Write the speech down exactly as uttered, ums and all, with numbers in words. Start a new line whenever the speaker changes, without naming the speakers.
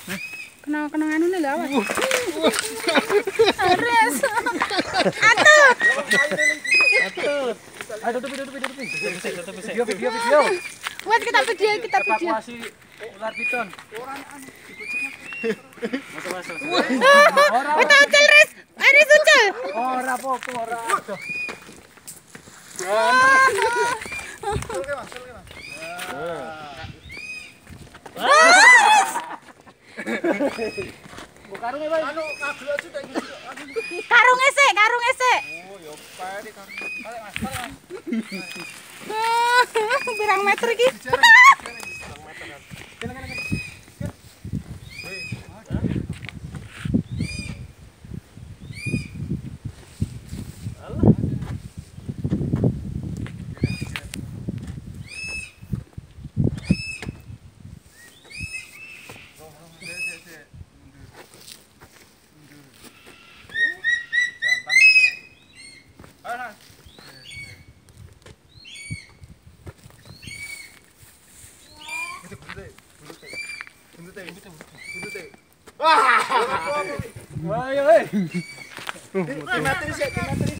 Kena kena anu nih lah. Ares. Atuh.
Atuh. Ayo tutupi tutupi tutupi. Video video video.
Buat kita video kita video.
Evakuasi ular piton. Masuk masuk.
Betul ucul Res. Ares ucul.
Ora apa-apa ora. Karung e, Bay. Anu kabel aja tak iki.
Karung esek, karung esek.
Oh, ya pare karung. Balik Mas, balik Mas.
Berang meter iki?
Berang meter kan. Kene kene kene. Wah, ayo, eh. Materi sih, materi.